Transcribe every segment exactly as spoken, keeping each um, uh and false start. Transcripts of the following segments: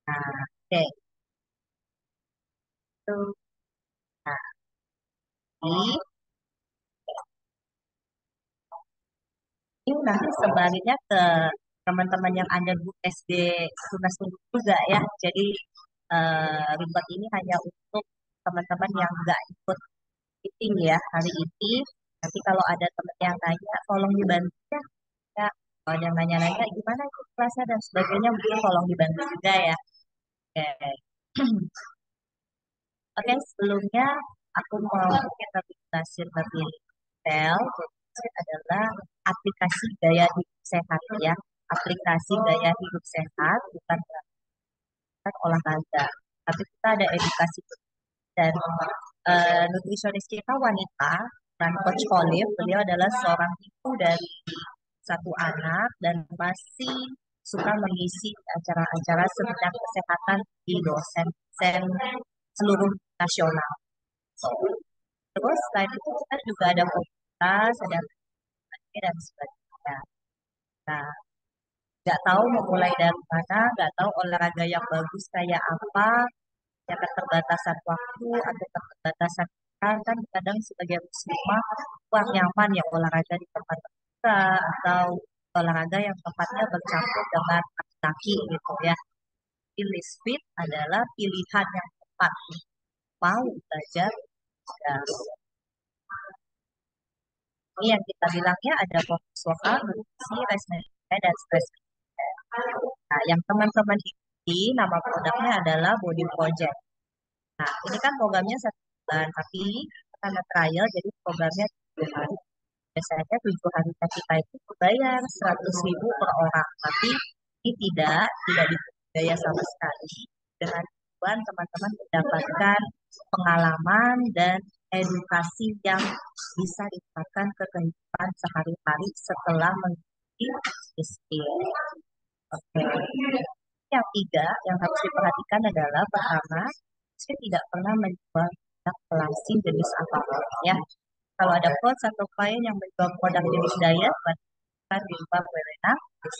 Nah, oke. Itu. Nah, ini, ini nanti sebaliknya ke teman-teman yang ada di S D tunas juga ya. Jadi eh, ribet ini hanya untuk teman-teman yang nggak ikut meeting ya hari ini. Nanti kalau ada teman yang nanya, tolong dibantu ya. Ya, kalau yang nanya-nanya gimana ikut kelasnya dan sebagainya, mungkin tolong dibantu juga ya. Oke. Oke, sebelumnya aku mau mungkin lebih jelasin lebih detail. Jadi adalah aplikasi gaya hidup sehat ya. Aplikasi gaya hidup sehat bukan bukan olahraga, tapi kita ada edukasi dan eh, nutrisionis kita wanita dan Coach Olive. Beliau adalah seorang ibu dari satu anak dan masih suka mengisi acara-acara seputar kesehatan di dosen-dosen seluruh nasional. So, terus selain itu kita juga ada komunitas, ada aktivitas dan sebagainya. Nah, nggak tahu mau mulai dari mana, nggak tahu olahraga yang bagus kayak apa, ya keterbatasan waktu atau keterbatasan kan, kan kadang sebagai muslimah kurang nyaman ya olahraga di tempat terbuka atau olahraga yang tempatnya bercampur dengan laki-laki gitu ya. Pilih fit adalah pilihan yang tepat. Mau belajar ya, ini yang kita bilangnya ada fokus lokal, nutrisi, rest management, dan stress management. Nah, yang teman-teman ini nama produknya adalah Body Project. Nah, ini kan programnya satu bulan, tapi karena trial, jadi programnya tujuh hari. Biasanya tujuh hari kita itu bayar seratus ribu per orang, tapi ini tidak, tidak dibayar sama sekali. Dengan tujuan teman-teman mendapatkan pengalaman dan edukasi yang bisa diterapkan ke kehidupan sehari-hari setelah mengikuti skill. Oke. Yang tiga yang harus diperhatikan adalah pertama, saya tidak pernah menjual produk pelangsing jenis apapun ya. Kalau ada coach atau klien yang menjual produk jenis diet, bahkan di luar wewenang,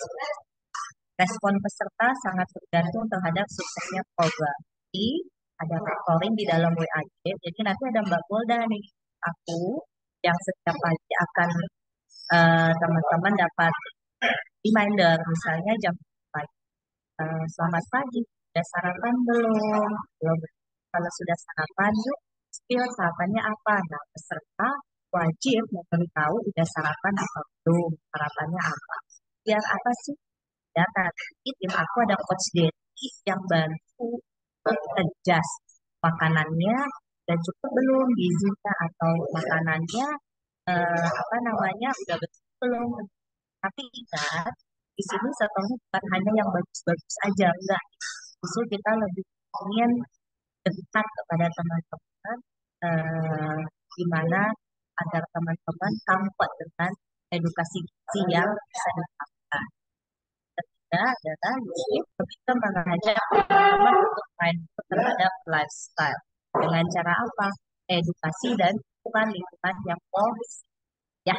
respon peserta sangat tergantung terhadap suksesnya program. Jadi ada mentoring di dalam W A G. Jadi nanti ada Mbak Golda nih, aku yang setiap pagi akan eh, teman-teman dapat reminder, misalnya jam pagi. Eh, selamat pagi, sudah sarapan belum? Belum. Kalau sudah sarapan, yuk spill sarapannya apa? Nah, peserta wajib memberitahu udah sarapan atau belum, sarapannya apa. Biar apa sih? Ya, nanti tim aku ada coach Dedi yang bantu adjust makanannya dan cukup belum gizinya atau makanannya eh, apa namanya udah betul belum. Tapi ingat, di sini setelahnya bukan hanya yang bagus-bagus aja, enggak. Justru kita lebih ingin dekat kepada teman-teman, eh, gimana agar teman-teman comfort dengan edukasi gizi yang bisa diterapkan. Ketiga adalah Yusuf lebih ke mengajak teman-teman untuk main terhadap lifestyle. Dengan cara apa? Edukasi dan lingkungan-lingkungan yang positif. Ya,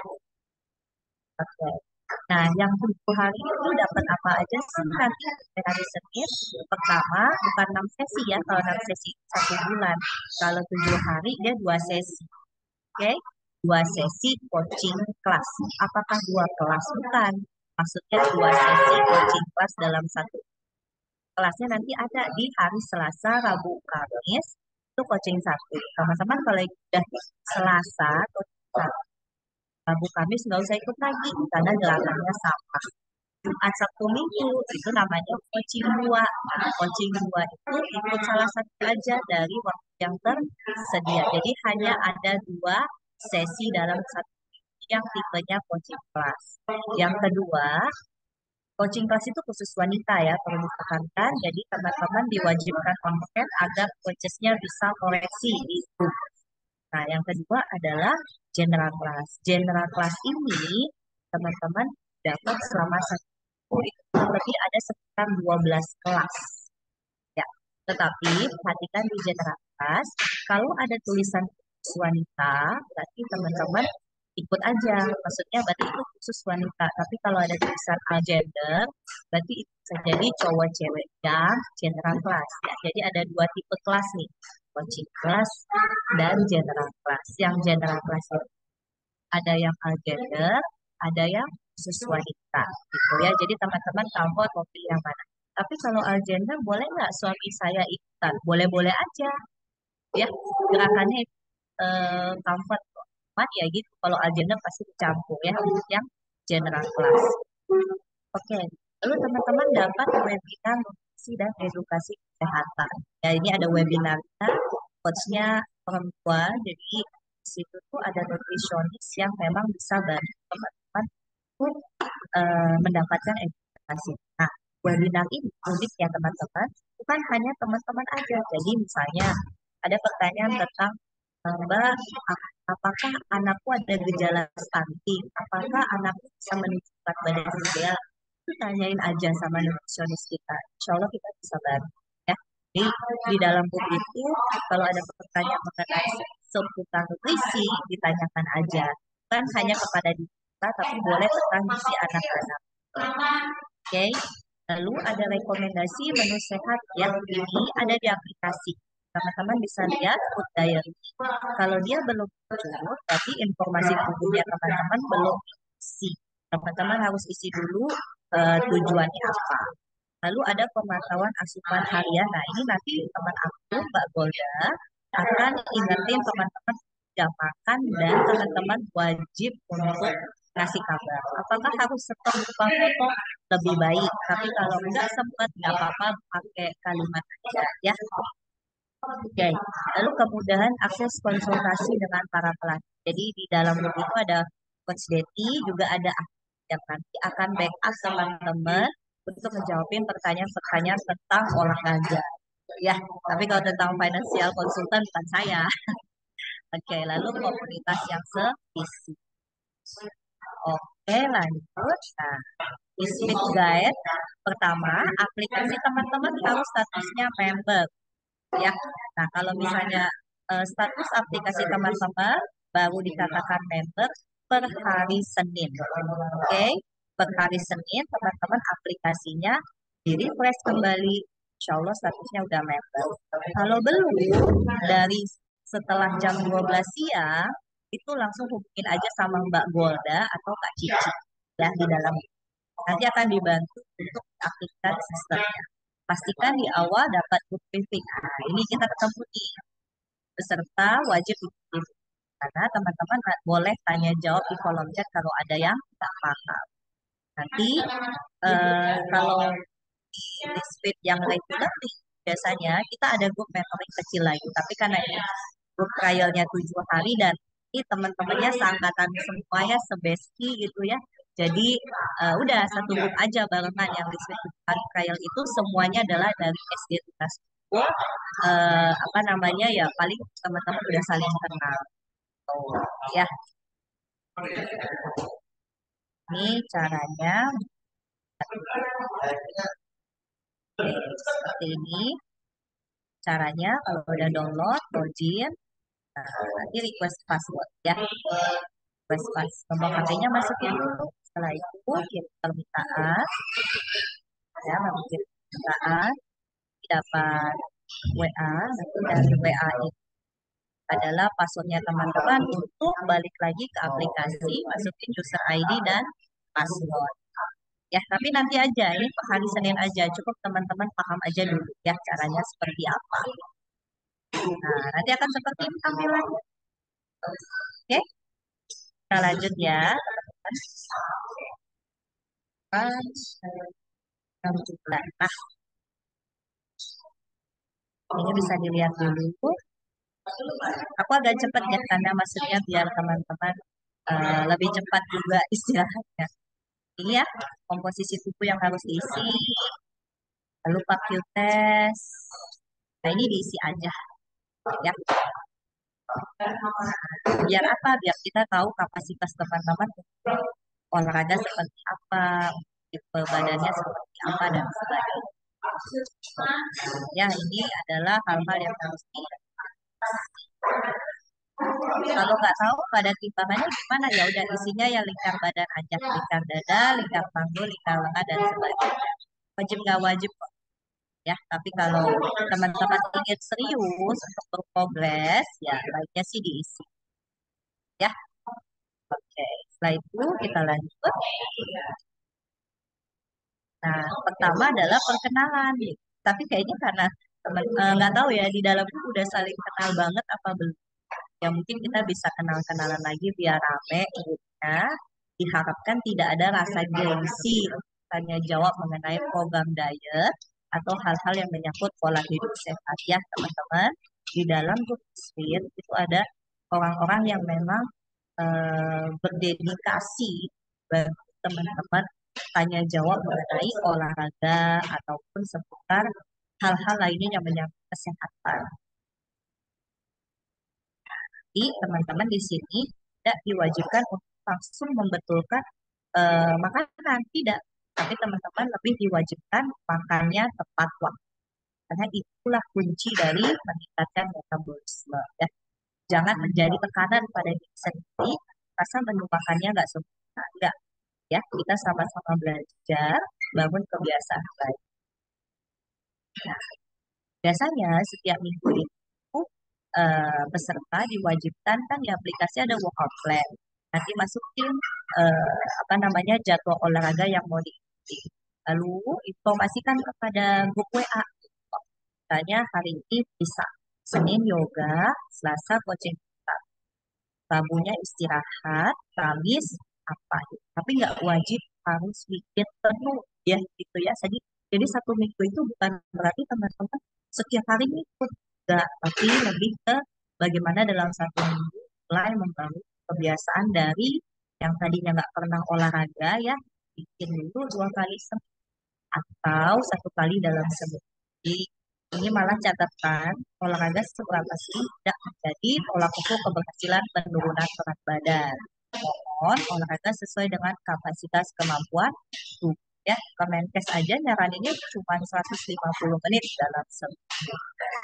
oke. Nah, yang tujuh hari itu dapat apa aja sih nanti dari hari Senin? Pertama, bukan enam sesi ya. Kalau enam sesi satu bulan. Kalau tujuh hari dia dua sesi. Oke, dua sesi coaching kelas. Apakah dua kelas? Bukan. Maksudnya dua sesi coaching kelas dalam satu kelasnya nanti ada di hari Selasa, Rabu, Kamis. Itu coaching satu. Sama-sama kalau udah Selasa, coaching satu. Rabu, Kamis nggak usah ikut lagi karena gelarannya sama. Jumat, Sabtu, Minggu itu namanya coaching dua. Nah, coaching dua itu ikut salah satu aja dari waktu yang tersedia. Jadi hanya ada dua sesi dalam satu yang tipenya coaching class. Yang kedua, coaching class itu khusus wanita ya, perlu ditekankan. Jadi teman-teman diwajibkan konten agar coachesnya bisa koreksi itu. Nah, yang kedua adalah general class. General class ini teman-teman dapat selama satu minggu, lebih ada sekitar dua belas kelas. Ya, tetapi perhatikan di general class, kalau ada tulisan wanita, berarti teman-teman ikut aja. Maksudnya berarti itu khusus wanita. Tapi kalau ada tulisan agender, berarti itu bisa jadi cowok cewek yang general class ya. Jadi ada dua tipe kelas nih, coaching class dan general class. Yang general class itu ada yang agender, ada yang khusus wanita gitu ya. Jadi teman-teman tahu mau pilih yang mana. Tapi kalau agender boleh nggak suami saya ikutan? Boleh-boleh aja ya. Gerakannya eh, comfort cuman ya gitu kalau agenda pasti dicampur ya untuk yang general class. Oke, lalu teman-teman dapat webinar nutrisi dan edukasi kesehatan. Ya ini ada webinarnya, coachnya perempuan, jadi di situ tuh ada nutrisionis yang memang bisa bantu teman-teman untuk eh, mendapatkan edukasi. Nah, webinar ini unik ya teman-teman, bukan hanya teman-teman aja. Jadi misalnya ada pertanyaan tentang eh, Mbak, ap- apakah anakku ada gejala stunting? Apakah anakku bisa menunjukkan badan ideal? Itu tanyain aja sama nutrisionis kita. Insya Allah kita bisa bantu. Ya. Jadi di dalam buku itu kalau ada pertanyaan mengenai seputar nutrisi ditanyakan aja. Bukan hanya kepada diri kita, tapi boleh tentang gizi anak-anak. Oke. Lalu ada rekomendasi menu sehat yang ini ada di aplikasi. Teman-teman bisa lihat food diary. Kalau dia belum muncul, berarti informasi tubuhnya teman-teman belum isi. Teman-teman harus isi dulu eh, tujuannya apa. Lalu ada pemantauan asupan harian. Nah, ini nanti teman aku, Mbak Golda, akan ingetin teman-teman jam makan dan teman-teman wajib untuk ngasih kabar. Apakah harus setor buka foto lebih baik? Tapi kalau nggak sempat, nggak apa-apa pakai kalimat aja ya. Oke, lalu kemudahan akses konsultasi dengan para pelatih. Jadi di dalam buku itu ada Coach Deti, juga ada aku yang nanti akan backup teman-teman untuk menjawabin pertanyaan-pertanyaan tentang olahraga. Ya, tapi kalau tentang financial konsultan bukan saya. Oke, lalu komunitas yang sevisi. Oke, lanjut. Nah, di Speed Guide pertama, aplikasi teman-teman harus statusnya member. Ya, nah kalau misalnya eh, status aplikasi teman-teman baru dikatakan member per hari Senin. Oke, per hari Senin teman-teman aplikasinya di refresh kembali. Insya Allah statusnya udah member. Kalau belum, dari setelah jam dua belas siang, itu langsung hubungin aja sama Mbak Golda atau Kak Cici ya di dalam. Nanti akan dibantu untuk aktifkan sistemnya. Pastikan di awal dapat book briefing. Nah, ini kita ketemu nih. Peserta wajib book briefing. Karena teman-teman boleh tanya jawab di kolom chat kalau ada yang tak paham. Nanti eh, kalau di speed yang regular nih, biasanya kita ada grup mentoring kecil lagi. Tapi karena ini grup trialnya tujuh hari dan ini teman-temannya seangkatan semuanya sebesti gitu ya. Jadi uh, udah satu grup aja barengan yang di speed trial itu semuanya adalah dari S D Tunas School. Uh, apa namanya ya paling teman-teman udah saling kenal. Oh, ya, ini caranya. Oke, seperti ini caranya kalau udah download, login, nah, nanti request password ya. Request password. Nomor H P-nya masukin dulu. Setelah itu kirim permintaan, ya, mengirim permintaan, dapat W A, nanti dari W A itu adalah passwordnya teman-teman untuk balik lagi ke aplikasi, masukin user I D dan password. Ya, tapi nanti aja, ini hari Senin aja, cukup teman-teman paham aja dulu ya caranya seperti apa. Nah, nanti akan seperti ini tampilannya. Oke, kita lanjut ya, teman-teman. Nah, ini bisa dilihat dulu. Aku agak cepat ya, karena maksudnya biar teman-teman uh, lebih cepat juga istilahnya. Ini ya, komposisi tubuh yang harus diisi, lalu pakai tes. Nah, ini diisi aja ya. Biar apa? Biar kita tahu kapasitas teman-teman olahraga seperti apa, tipe badannya seperti apa dan sebagainya. Ya, ini adalah hal-hal yang harus di Kalau nggak tahu pada timbangannya gimana ya udah isinya ya lingkar badan aja, lingkar dada, lingkar panggul, lingkar lengan dan sebagainya. Wajib nggak wajib kok ya. Tapi kalau teman-teman ingin serius untuk berprogres ya baiknya sih diisi ya. Oke, setelah itu kita lanjut. Nah, pertama adalah perkenalan. Tapi kayaknya karena teman eh, nggak tahu ya di dalam itu udah saling kenal banget apa belum. Ya mungkin kita bisa kenal-kenalan lagi biar rame gitu ya. Diharapkan tidak ada rasa gengsi tanya jawab mengenai program diet atau hal-hal yang menyangkut pola hidup sehat ya teman-teman. Di dalam grup Sweet itu ada orang-orang yang memang eh, berdedikasi bagi teman-teman tanya jawab mengenai olahraga ataupun seputar hal-hal lainnya yang menyangkut kesehatan. Jadi teman-teman di sini tidak diwajibkan untuk langsung membetulkan eh, makanan, tidak. Tapi teman-teman lebih diwajibkan makannya tepat waktu. Karena itulah kunci dari meningkatkan metabolisme. Ya. Jangan menjadi tekanan pada diri sendiri, rasa menu makannya nggak sempurna. Enggak, ya. Kita sama-sama belajar, bangun kebiasaan baik. Nah, biasanya setiap minggu itu eh, peserta diwajibkan kan di aplikasi ada workout plan. Nanti masukin eh, apa namanya jadwal olahraga yang mau diikuti. Lalu informasikan kepada grup W A. Misalnya hari ini bisa Senin yoga, Selasa coaching, Rabunya istirahat, Kamis apa. Tapi nggak wajib harus weekend penuh ya gitu ya. Jadi jadi satu minggu itu bukan berarti teman-teman setiap hari ikut, enggak, tapi lebih ke bagaimana dalam satu minggu mulai membangun kebiasaan dari yang tadinya nggak pernah olahraga ya bikin dulu dua kali seminggu atau satu kali dalam seminggu. Jadi ini malah catatan olahraga seberapa sih tidak menjadi tolak ukur keberhasilan penurunan berat badan. Mohon olahraga sesuai dengan kapasitas kemampuan tubuh. Ya, Kemenkes aja nyaraninnya cuma seratus lima puluh menit dalam seminggu.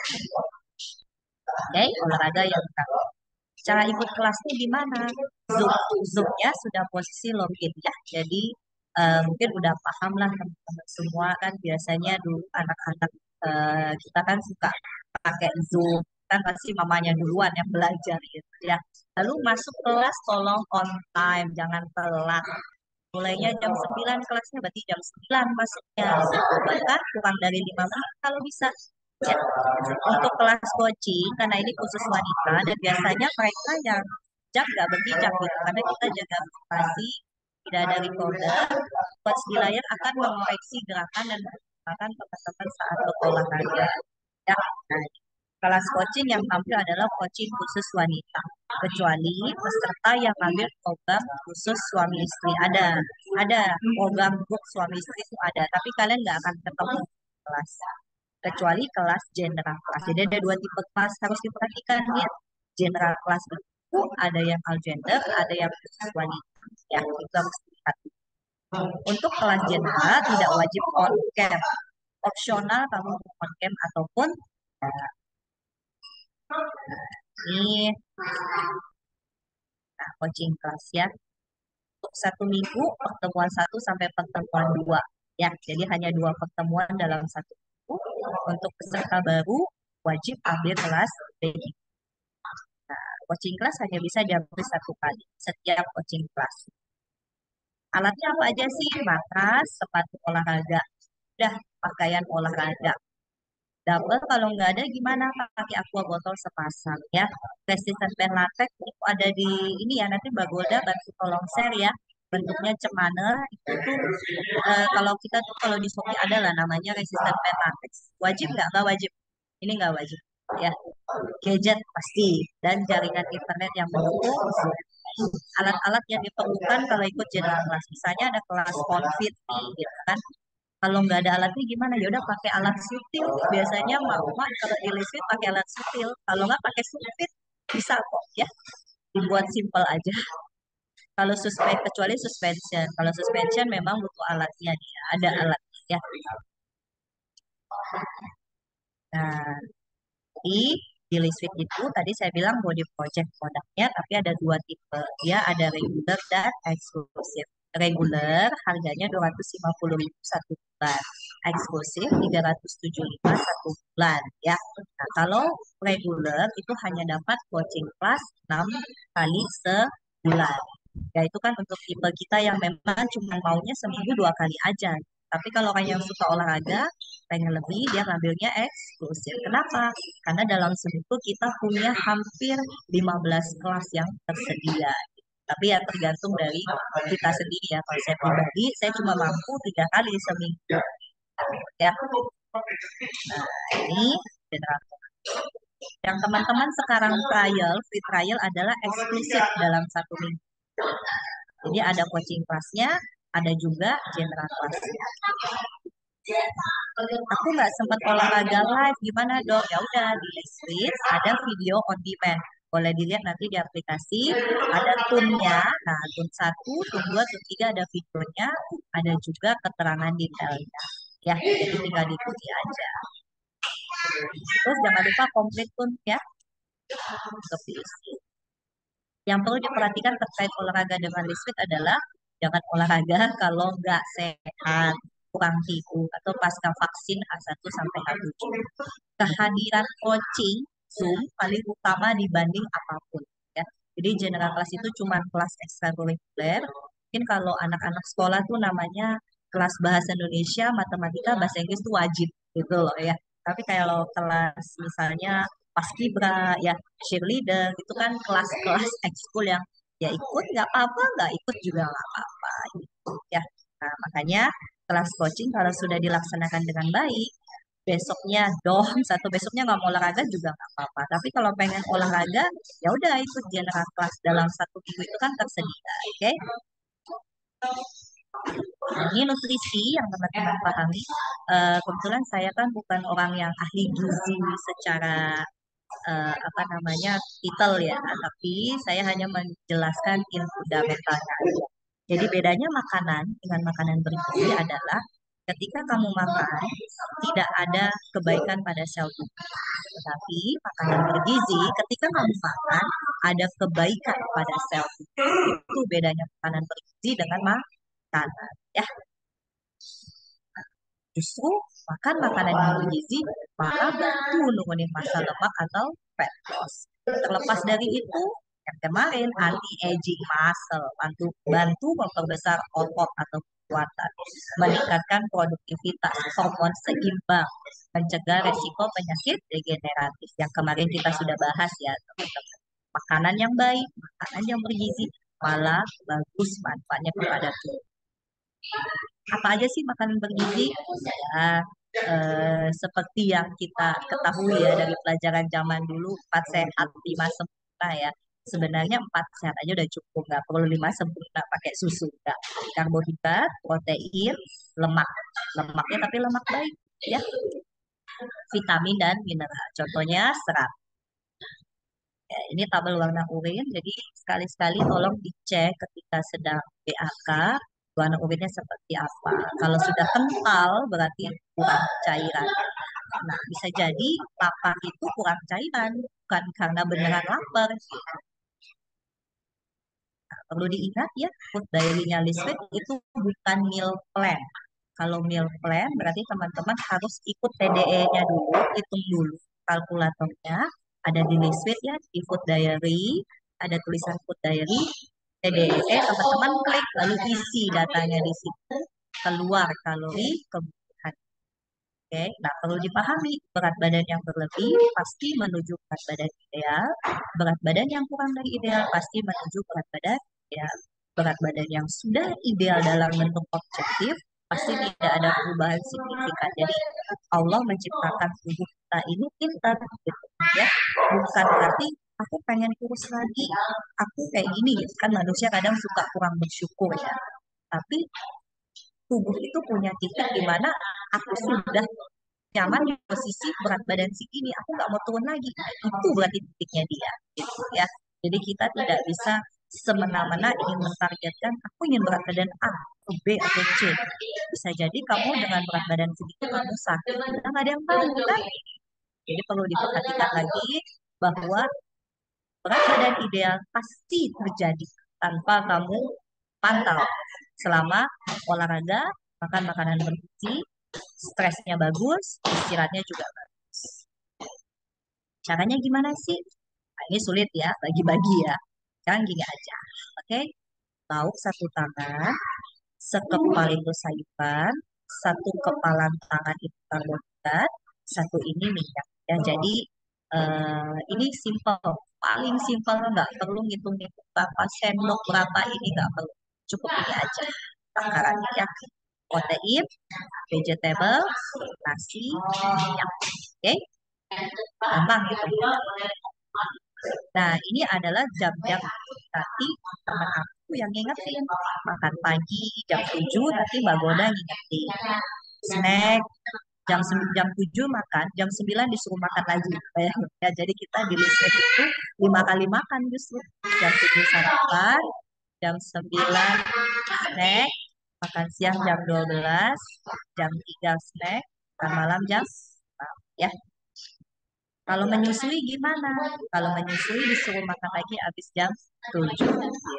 Oke, olahraga yang tahu. Cara ikut kelasnya gimana? Zoom, Zoom-nya sudah posisi login ya. Jadi eh, mungkin udah paham lah teman-teman semua kan biasanya dulu anak-anak eh, kita kan suka pakai Zoom kan pasti mamanya duluan yang belajar gitu ya. Lalu masuk kelas tolong on time, jangan telat. Mulainya jam sembilan kelasnya berarti jam sembilan masuknya. Bahkan kurang dari lima menit kalau bisa. Ya. Untuk kelas coaching, karena ini khusus wanita, dan biasanya mereka yang hijab nggak berhijab gitu. Karena kita jaga privasi, tidak ada recorder. Coach di layar akan mengoreksi gerakan dan menggunakan teman-teman saat berolahraga. Ya. Nah, kelas coaching yang tampil adalah coaching khusus wanita. Kecuali peserta yang ambil program khusus suami istri. Ada, ada program grup suami istri itu ada. Tapi kalian nggak akan ketemu di kelas. Kecuali kelas general kelas. Jadi ada dua tipe kelas harus diperhatikan ya. General kelas itu ada yang all gender, ada yang khusus wanita. Ya, itu harus diperhatikan. Untuk kelas general tidak wajib on cam. Opsional kamu on cam ataupun ya, ini nah, coaching kelas ya. Untuk satu minggu pertemuan satu sampai pertemuan dua ya. Jadi hanya dua pertemuan dalam satu minggu. Untuk peserta baru wajib ambil kelas training. Nah, coaching kelas hanya bisa diambil satu kali setiap coaching kelas. Alatnya apa aja sih? Matras, sepatu olahraga, udah pakaian olahraga. Double kalau nggak ada gimana pakai aqua botol sepasang ya. Resistant band latex itu ada di ini ya nanti Mbak Golda bantu tolong share ya. Bentuknya cemana itu tuh eh, kalau kita tuh kalau di Shopee ada lah namanya resistant band latex. Wajib nggak? Nggak wajib. Ini nggak wajib ya. Gadget pasti dan jaringan internet yang mendukung. Alat-alat yang diperlukan kalau ikut general kelas. Misalnya ada kelas konfit nih, gitu kan kalau nggak ada alatnya gimana ya udah pakai alat sutil biasanya mama kalau di listrik pakai alat sutil kalau nggak pakai sumpit bisa kok ya dibuat simple aja kalau suspend kecuali suspension kalau suspension memang butuh alatnya dia ada alatnya ya nah jadi Di Lisfit itu tadi saya bilang body project produknya, tapi ada dua tipe. Dia ada regular dan eksklusif. Regular harganya dua ratus lima puluh ribu satu bulan. Eksklusif tiga ratus tujuh puluh lima satu bulan ya. Nah, kalau regular itu hanya dapat coaching class enam kali sebulan. Ya itu kan untuk tipe kita yang memang cuma maunya seminggu dua kali aja. Tapi kalau orang yang suka olahraga, pengen lebih, dia ngambilnya eksklusif. Kenapa? Karena dalam seminggu kita punya hampir lima belas kelas yang tersedia. Tapi ya tergantung dari kita sendiri ya. Kalau saya pribadi, saya cuma mampu tiga kali seminggu. Ya, nah ini general. Yang teman-teman sekarang trial, free trial adalah eksklusif dalam satu minggu. Jadi ada coaching kelasnya, ada juga general kelasnya. Aku nggak sempat olahraga live, gimana dong? Ya udah di Lisfit ada video on demand. Boleh dilihat nanti di aplikasi, ada tunnya. Nah, tun satu, tun dua, tun tiga ada videonya, ada juga keterangan detailnya. Ya, jadi tinggal diikuti aja. Terus jangan lupa komplit tun ya. Yang perlu diperhatikan terkait olahraga dengan Lisfit adalah jangan olahraga kalau nggak sehat, kurang tidur, atau pasca vaksin H satu sampai H tujuh. Kehadiran coaching Zoom paling utama dibanding apapun. Ya. Jadi general kelas itu cuma kelas ekstrakurikuler. Mungkin kalau anak-anak sekolah tuh namanya kelas bahasa Indonesia, matematika, bahasa Inggris itu wajib gitu loh ya. Tapi kalau kelas misalnya paskibra, ya cheerleader, itu kan kelas-kelas ekskul yang ya ikut nggak apa-apa, nggak ikut juga nggak apa-apa gitu ya. Nah, makanya kelas coaching kalau sudah dilaksanakan dengan baik, besoknya dong, satu besoknya nggak mau olahraga juga nggak apa-apa. Tapi kalau pengen olahraga, ya udah ikut general kelas dalam satu minggu itu kan tersedia, oke? Okay? Nah, ini nutrisi yang teman-teman pahami. Uh, kebetulan saya kan bukan orang yang ahli gizi secara uh, apa namanya titel ya, tapi saya hanya menjelaskan ilmu fundamentalnya. Jadi bedanya makanan dengan makanan bergizi adalah ketika kamu makan tidak ada kebaikan pada sel tubuh. Tetapi makanan bergizi ketika kamu makan ada kebaikan pada sel tubuh. Itu bedanya makanan bergizi dengan makanan ya. Justru makan makanan yang bergizi malah bantu nurunin massa lemak atau fat loss. Terlepas dari itu, yang kemarin anti-aging muscle, bantu, bantu memperbesar otot atau kekuatan, meningkatkan produktivitas, hormon seimbang, mencegah resiko penyakit degeneratif yang kemarin kita sudah bahas ya teman-teman. Makanan yang baik, makanan yang bergizi malah bagus manfaatnya kepada tubuh. Apa aja sih makanan bergizi? Ya, eh, seperti yang kita ketahui ya dari pelajaran zaman dulu, empat sehat, lima sempurna ya. Sebenarnya empat sehat aja udah cukup, nggak perlu lima sempurna pakai susu. Nggak. Karbohidrat, protein, lemak. Lemaknya tapi lemak baik ya. Vitamin dan mineral. Contohnya serat. Ya, ini tabel warna urin, jadi sekali-sekali tolong dicek ketika sedang B A K, warna urinnya seperti apa. Kalau sudah kental, berarti kurang cairan. Nah, bisa jadi lapar itu kurang cairan, bukan karena beneran lapar. Nah, perlu diingat ya, food diary-nya Lisfit itu bukan meal plan. Kalau meal plan, berarti teman-teman harus ikut T D E-nya dulu, hitung dulu kalkulatornya. Ada di Lisfit ya, di food diary, ada tulisan food diary, T D E, teman-teman klik lalu isi datanya di situ, keluar kalori, kebutuhan. Oke, nah perlu dipahami berat badan yang berlebih pasti menuju berat badan ideal, berat badan yang kurang dari ideal pasti menuju berat badan ideal. Berat badan yang sudah ideal dalam bentuk objektif pasti tidak ada perubahan signifikan. Jadi Allah menciptakan tubuh kita ini pintar, gitu ya. Bukan berarti aku pengen kurus lagi, aku kayak gini gitu kan manusia kadang suka kurang bersyukur ya. Tapi tubuh itu punya titik di mana aku sudah nyaman di posisi berat badan segini, aku nggak mau turun lagi. Itu berarti titiknya dia, gitu ya. Jadi kita tidak bisa semena-mena ingin mentargetkan aku ingin berat badan A, atau B, atau C. Bisa jadi kamu dengan berat badan segitu kamu sakit, kita nggak ada yang tahu kan. Jadi perlu diperhatikan lagi bahwa berat badan ideal pasti terjadi tanpa kamu pantau selama olahraga, makan makanan bergizi, stresnya bagus, istirahatnya juga bagus. Caranya gimana sih? Nah, ini sulit ya, bagi-bagi ya. Sekarang gini aja, oke? Lauk satu tangan, sekepal itu sayuran, satu kepalan tangan itu karbohidrat, satu ini minyak. Ya, jadi eh, ini simple, paling simple, nggak perlu ngitung-ngitung berapa sendok, berapa ini nggak perlu. Cukup ini aja takarannya ya. Protein, vegetable, nasi, minyak. Oke, gampang gitu. Nah, ini adalah jam-jam nanti teman aku yang ngingetin. Makan pagi jam tujuh, nanti Mbak Goda ngingetin. Snack, jam sem- jam tujuh makan, jam sembilan disuruh makan lagi. Bayangin ya, jadi kita di listrik itu lima kali makan justru. Jam tujuh sarapan, jam sembilan snack, makan siang jam dua belas, jam tiga snack, makan malam jam enam, ya. Kalau menyusui gimana? Kalau menyusui disuruh makan lagi habis jam tujuh. Gitu.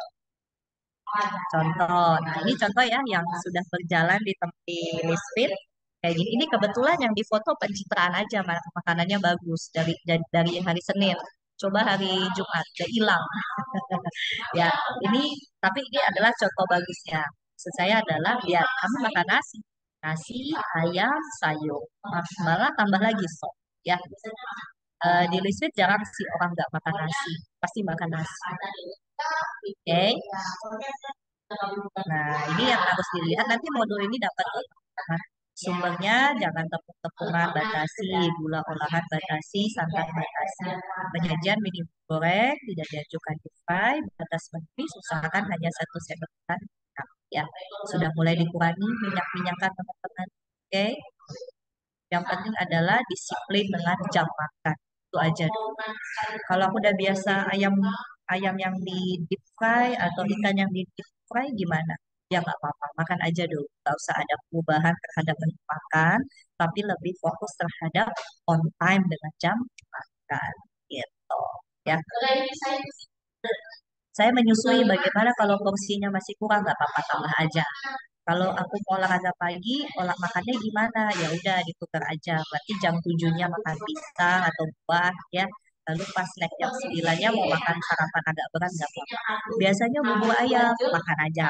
Contoh, nah ini contoh ya yang sudah berjalan di tempat Lisfit. Kayak gini, ini kebetulan yang difoto pencitraan aja, mak- makanannya bagus dari dari, dari hari Senin. Coba hari Jumat, udah hilang. Ya, ini tapi ini adalah contoh bagusnya. Maksud saya adalah lihat kamu makan nasi, nasi, ayam, sayur, malah tambah lagi sop. Ya, Eh, di Lisbeth jarang sih orang nggak makan nasi, pasti makan nasi. Oke. Nah, ini yang harus dilihat nanti modul ini dapat nah, sumbernya jangan tepung-tepungan batasi, gula olahan batasi, santan batasi. Penyajian minim goreng, tidak diajukan di fry, batas menipis, usahakan hanya satu sendok makan. Nah, ya, sudah mulai dikurangi minyak-minyakan teman-teman. Oke. Yang penting adalah disiplin dengan jam makan. Itu aja dulu. Kalau aku udah biasa ayam ayam yang di deep fry atau ikan yang di deep fry gimana? Ya nggak apa-apa, makan aja dulu. Nggak usah ada perubahan terhadap menu makan, tapi lebih fokus terhadap on time dengan jam makan. Gitu. Ya. Saya menyusui bagaimana kalau porsinya masih kurang, nggak apa-apa tambah aja. Kalau aku mau olahraga pagi, olah makannya gimana? Ya udah ditukar aja. Berarti jam tujuhnya makan pisang atau buah ya. Lalu pas snack jam sembilannya mau makan sarapan agak berat nggak apa-apa. Biasanya bubur ayam, makan aja.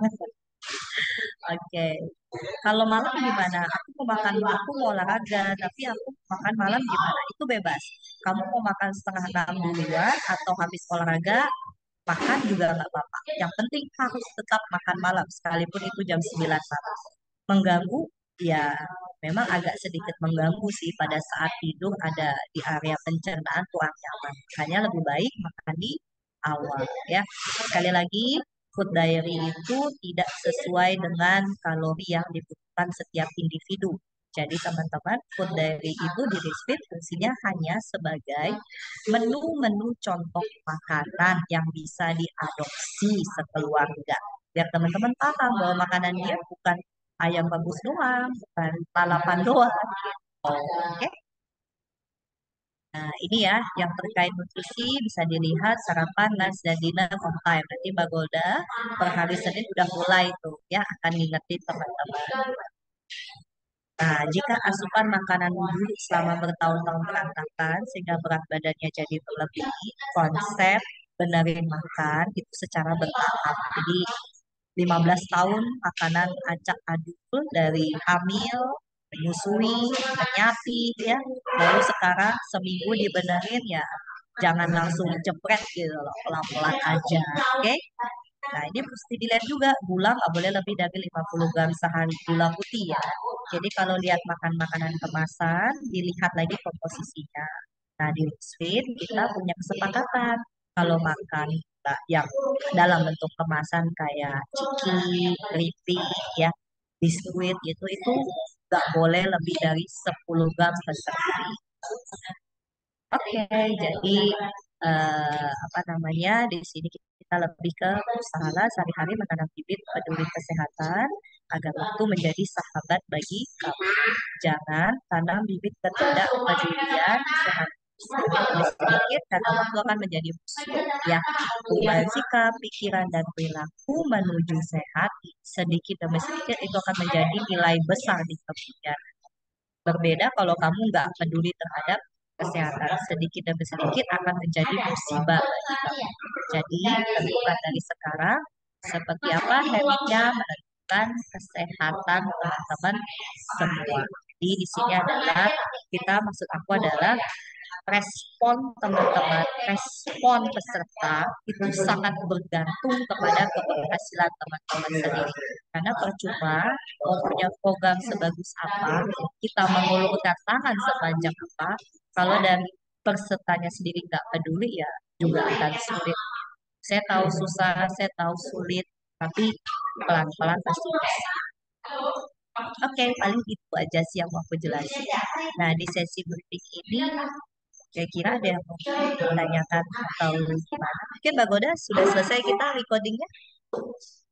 Oke. Kalau malam gimana? Aku mau makan, aku mau olahraga, tapi aku makan malam gimana? Itu bebas. Kamu mau makan setengah enam duluan atau habis olahraga, makan juga nggak apa-apa. Yang penting harus tetap makan malam, sekalipun itu jam sembilan malam. Mengganggu, ya memang agak sedikit mengganggu sih pada saat tidur ada di area pencernaan kurang nyaman. Makanya lebih baik makan di awal ya. Sekali lagi, food diary itu tidak sesuai dengan kalori yang dibutuhkan setiap individu. Jadi teman-teman, food diary itu di Rizfit fungsinya hanya sebagai menu-menu contoh makanan yang bisa diadopsi sekeluarga. Biar teman-teman paham bahwa makanan dia bukan ayam rebus doang, bukan lalapan doang. Gitu. Oke. Nah, ini ya yang terkait nutrisi bisa dilihat sarapan, lunch, dan dinner on time. Nanti Mbak Golda per hari Senin udah mulai tuh ya akan ngingetin teman-teman. Nah, jika asupan makanan dulu selama bertahun-tahun berantakan sehingga berat badannya jadi berlebih, konsep benerin makan itu secara bertahap. Jadi lima belas tahun makanan acak adul dari hamil, menyusui, menyapit ya. Lalu sekarang seminggu dibenerin ya jangan langsung jepret gitu loh, pelan-pelan aja. Oke? Okay? Nah, ini mesti dilihat juga gula nggak boleh lebih dari lima puluh gram sehari gula putih ya. Jadi kalau lihat makan makanan kemasan, dilihat lagi komposisinya. Nah, di Sweet kita punya kesepakatan kalau makan uh, yang dalam bentuk kemasan kayak ciki, keripik, ya, biskuit gitu itu nggak boleh lebih dari sepuluh gram per sehari. Oke, jadi eh, apa namanya di sini kita lebih ke usaha sehari-hari menanam bibit peduli kesehatan agar waktu menjadi sahabat bagi kamu. Jangan tanam bibit ketidakpedulian sehat sedikit demi sedikit karena waktu akan menjadi musuh ya. Perubahan sikap, pikiran, dan perilaku menuju sehat sedikit demi sedikit itu akan menjadi nilai besar di kemudian. Berbeda kalau kamu nggak peduli terhadap kesehatan, sedikit demi sedikit akan menjadi musibah bagi kamu. Jadi, tentukan dari sekarang seperti apa habitnya menentukan kesehatan teman-teman semua. Jadi, di sini adalah kita maksud aku adalah respon teman-teman, respon peserta itu sangat bergantung kepada keberhasilan teman-teman sendiri. Karena percuma mau punya program sebagus apa, kita mengulurkan tangan sepanjang apa, kalau dari pesertanya sendiri nggak peduli ya juga akan sulit. Saya tahu susah, saya tahu sulit, tapi pelan-pelan pasti bisa. Oke, paling itu aja sih yang mau aku jelasin. Nah, di sesi briefing ini kira-kira ada yang mau ditanyakan atau gimana? Mungkin Mbak Goda sudah selesai kita recordingnya.